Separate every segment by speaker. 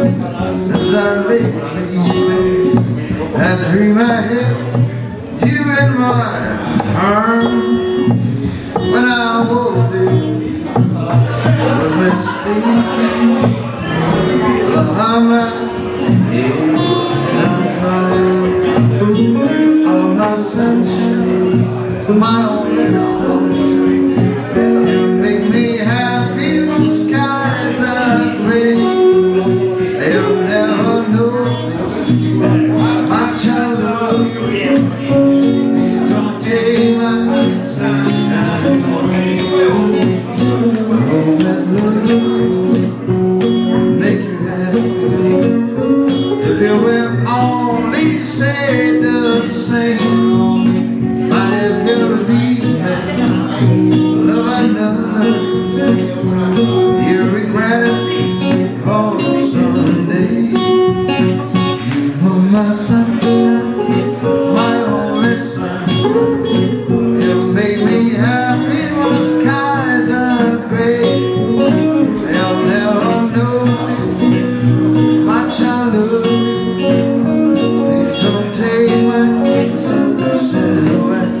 Speaker 1: as I lay sleeping. I dream I held you in my arms. When I woke up, I was mistaken. Well, I'm here and I'm crying. You are my sunshine, my only sunshine. You make me happy when the skies are gray. They'll never know how much I love you. Please don't take my sunshine away. I'll always love you, make you happy. If you will only say the same. But if you leave me, love another, you regret it all someday. You are my sunshine, my only sunshine. You make me happy when the skies are gray. They'll never know how much I love you. Please don't take my sunshine away.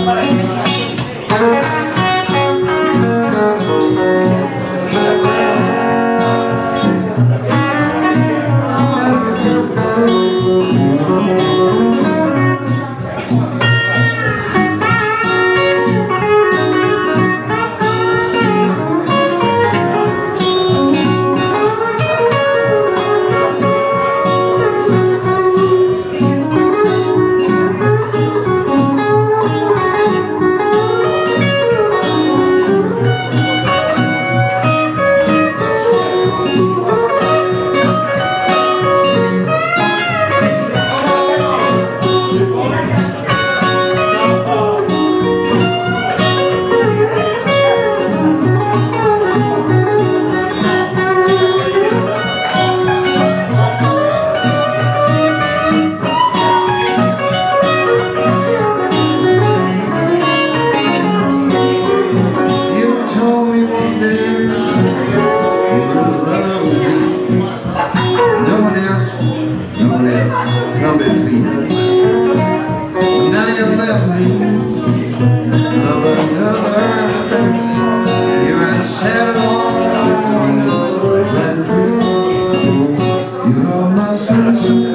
Speaker 1: No one else come between us. Now you left me, love another. You had shattered all that dream. You're my sunshine.